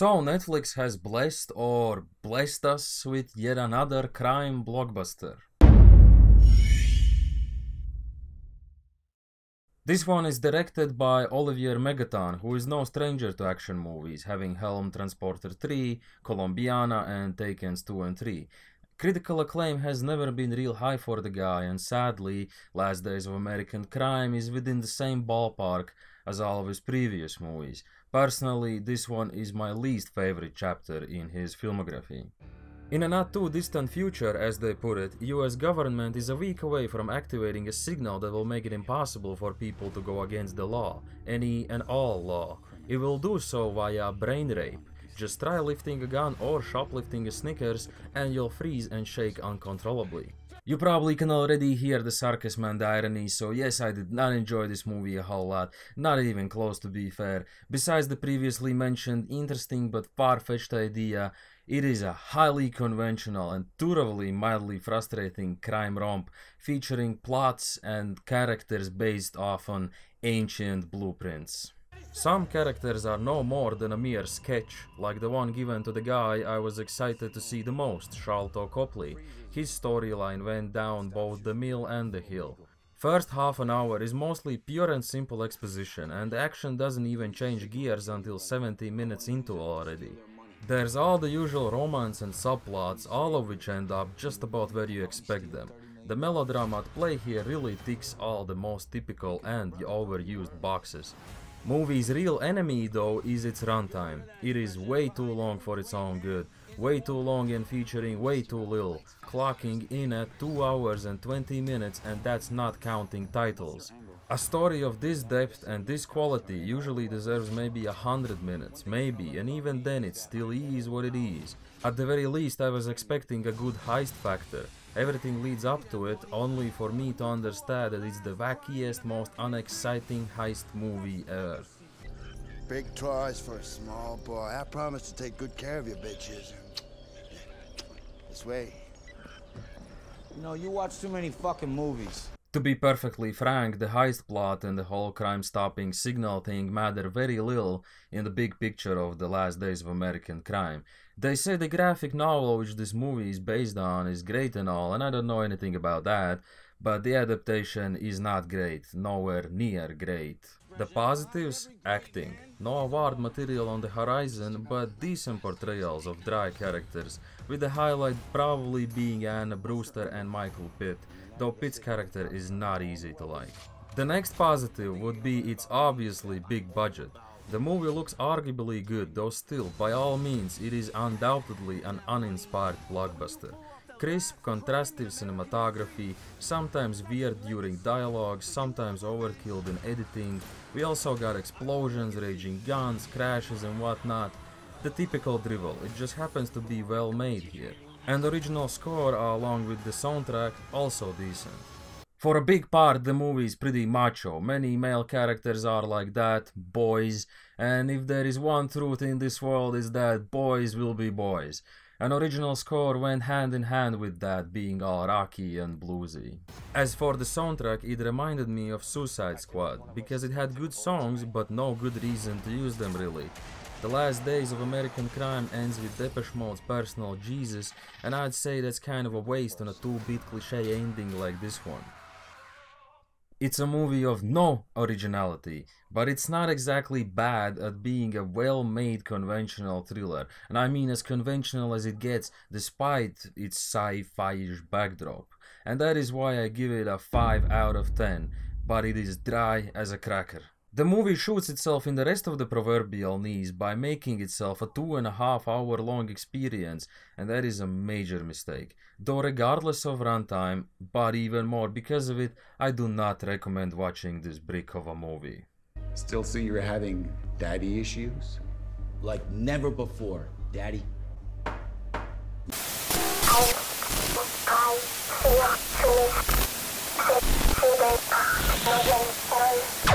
So Netflix has blessed us with yet another crime blockbuster. This one is directed by Olivier Megaton, who is no stranger to action movies, having helmed Transporter 3, Colombiana and Takens 2 and 3. Critical acclaim has never been real high for the guy, and sadly, Last Days of American Crime is within the same ballpark as all of his previous movies. Personally, this one is my least favorite chapter in his filmography. In a not too distant future, as they put it, US government is a week away from activating a signal that will make it impossible for people to go against the law, any and all law. It will do so via brain rape. Just try lifting a gun or shoplifting a Snickers and you'll freeze and shake uncontrollably. You probably can already hear the sarcasm and irony, so yes, I did not enjoy this movie a whole lot, not even close to be fair. Besides the previously mentioned interesting but far-fetched idea, it is a highly conventional and thoroughly mildly frustrating crime romp featuring plots and characters based off on ancient blueprints. Some characters are no more than a mere sketch, like the one given to the guy I was excited to see the most, Sharlto Copley. His storyline went down both the mill and the hill. First half an hour is mostly pure and simple exposition, and the action doesn't even change gears until 70 minutes into already. There's all the usual romance and subplots, all of which end up just about where you expect them. The melodrama at play here really ticks all the most typical and overused boxes. Movie's real enemy, though, is its runtime. It is way too long for its own good, way too long and featuring way too little, clocking in at 2 hours and 20 minutes, and that's not counting titles. A story of this depth and this quality usually deserves maybe 100 minutes, maybe, and even then it still is what it is. At the very least, I was expecting a good heist factor. Everything leads up to it, only for me to understand that it's the wackiest, most unexciting heist movie ever. Big toys for a small boy. I promise to take good care of you, bitches. This way. You know, you watch too many fucking movies. To be perfectly frank, the heist plot and the whole crime-stopping signal thing matter very little in the big picture of the Last Days of American Crime. They say the graphic novel which this movie is based on is great and all, and I don't know anything about that, but the adaptation is not great, nowhere near great. The positives? Acting. No award material on the horizon, but decent portrayals of dry characters, with the highlight probably being Brewster and Michael Pitt, though Pitt's character is not easy to like. The next positive would be its obviously big budget. The movie looks arguably good, though still, by all means, it is undoubtedly an uninspired blockbuster. Crisp, contrastive cinematography, sometimes weird during dialogue, sometimes overkilled in editing. We also got explosions, raging guns, crashes and whatnot. The typical drivel, it just happens to be well made here. And the original score, along with the soundtrack, also decent. For a big part, the movie is pretty macho. Many male characters are like that, boys, and if there is one truth in this world is that boys will be boys. An original score went hand in hand with that, being all rocky and bluesy. As for the soundtrack, it reminded me of Suicide Squad, because it had good songs, but no good reason to use them really. The Last Days of American Crime ends with Depeche Mode's Personal Jesus, and I'd say that's kind of a waste on a 2-bit cliche ending like this one. It's a movie of no originality, but it's not exactly bad at being a well-made conventional thriller, and I mean as conventional as it gets despite its sci-fi-ish backdrop. And that is why I give it a 5 out of 10, but it is dry as a cracker. The movie shoots itself in the rest of the proverbial knees by making itself a 2.5 hour long experience, and that is a major mistake. Though regardless of runtime, but even more because of it, I do not recommend watching this brick of a movie. Still see you're having daddy issues? Like never before, Daddy. I